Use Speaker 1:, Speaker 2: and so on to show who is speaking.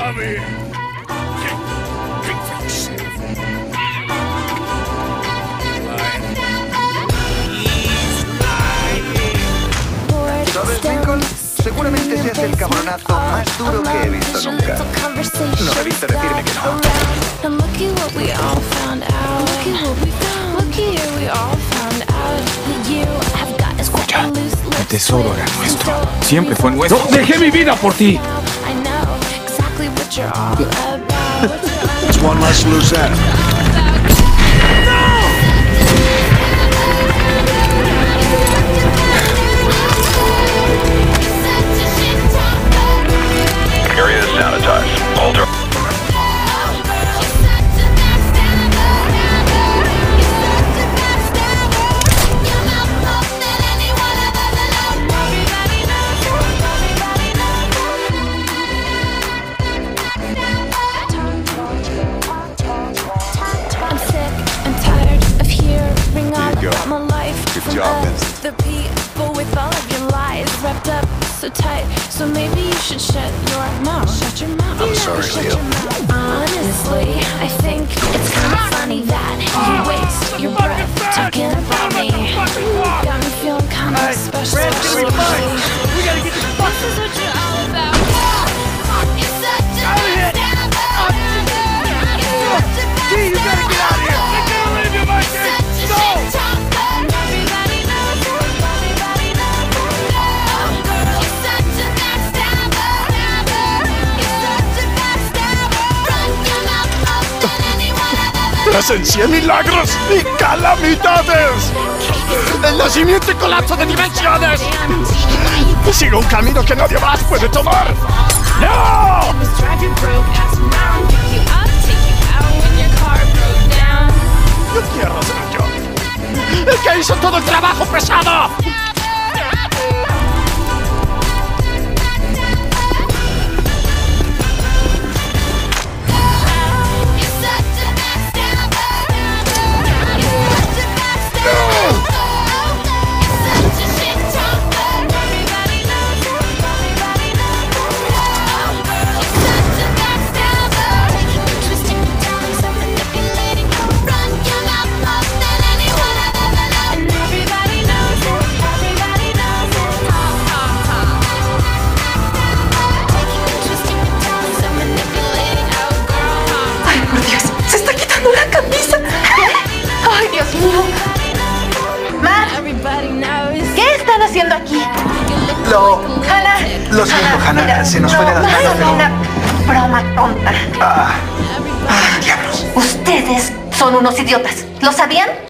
Speaker 1: mommy. Drink for yourself.
Speaker 2: ¿Sabes, Lincoln? Seguramente seas el cabronazo más duro que he visto nunca. No debiste decirme que no.
Speaker 3: Escucha, el tesoro era nuestro. Siempre fue nuestro.
Speaker 1: ¡No! ¡Dejé mi vida por ti!
Speaker 4: It's one less loose end.
Speaker 5: Area is sanitized. Alter.
Speaker 4: Good job, Vincent.
Speaker 6: The people with all of your lies wrapped up so tight. So maybe you should shut your mouth. Shut your mouth.
Speaker 4: I'm sorry, Leo.
Speaker 6: Honestly, I think it's kind of funny that you waste your breath talking about me. Got me feeling kind of special.
Speaker 1: We gotta get this fuck.
Speaker 6: This is what you're all about.
Speaker 1: Gee, you gotta get out of here! I can't leave you, Mikey! No!
Speaker 4: Presencié milagros y calamidades. El nacimiento y colapso de dimensiones. Sigo un camino que nadie más puede tomar. ¡No! Yo quiero ser yo. El que hizo todo el trabajo pesado.
Speaker 7: ¿Qué están haciendo aquí? Hannah.
Speaker 2: Lo siento, Hannah.
Speaker 7: Mira,
Speaker 2: Se nos fue de las
Speaker 7: no,
Speaker 2: manos, pero...
Speaker 7: una broma tonta.
Speaker 2: Diablos.
Speaker 7: Ustedes son unos idiotas. ¿Lo sabían?